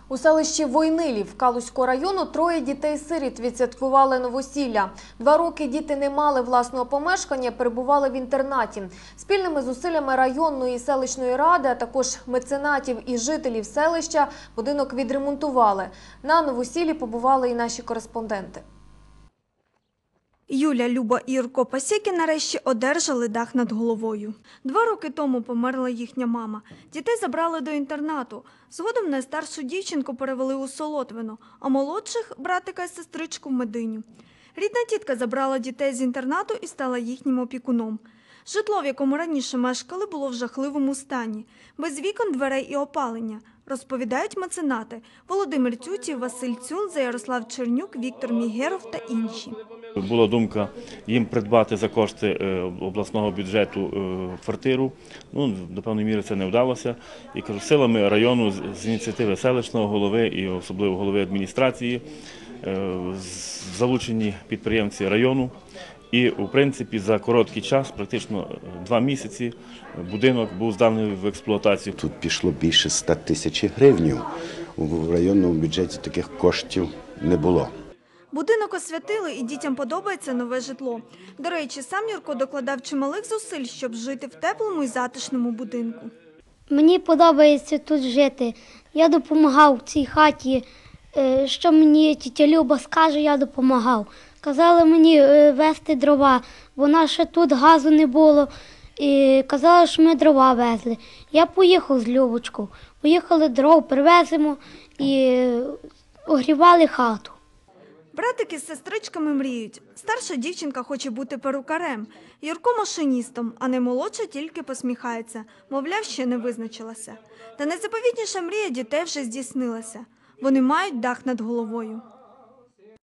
У селищі Войнилів Калузького району троє дітей-сиріт відсвяткували новосілля. 2 роки діти не мали власного помешкання, перебували в інтернаті. Спільними зусиллями районної і селищної ради, а також меценатів і жителів селища будинок відремонтували. На новосіллі побували і наші кореспонденти. Юля, Люба і Юрко Пасєки нарешті одержали дах над головою. 2 роки тому померла їхня мама. Дітей забрали до інтернату. Згодом найстаршу дівчинку перевели у Солотвино, а молодших – братика і сестричку – в Мединю. Рідна тітка забрала дітей з інтернату і стала їхнім опікуном. Житло, в якому раніше мешкали, було в жахливому стані. Без вікон, дверей і опалення. Розповідають меценати – Володимир Тютів, Василь Цюнза, Ярослав Чернюк, Віктор Мігеров та інші. Була думка їм придбати за кошти обласного бюджету квартиру. До певної міри це не вдалося. І кажу, силами району з ініціативи селищного голови і особливо голови адміністрації залучені підприємці району. І, у принципі, за короткий час, практично 2 місяці, будинок був зданий в експлуатацію. Тут пішло більше 100 тисяч гривень. У районному бюджеті таких коштів не було. Будинок освятили і дітям подобається нове житло. До речі, сам Юрко докладав чималих зусиль, щоб жити в теплому і затишному будинку. Мені подобається тут жити. Я допомагав в цій хаті. Що мені тітя Люба скаже, я допомагав. Казали мені везти дрова, бо ще тут газу не було. І казали, що ми дрова везли. Я поїхав з Любочкою. Поїхали дров, привеземо і огрівали хату. Братики з сестричками мріють. Старша дівчинка хоче бути перукарем, Юрко – машиністом, а наймолодша тільки посміхається. Мовляв, ще не визначилася. Та найзаповітніша мрія дітей вже здійснилася. Вони мають дах над головою.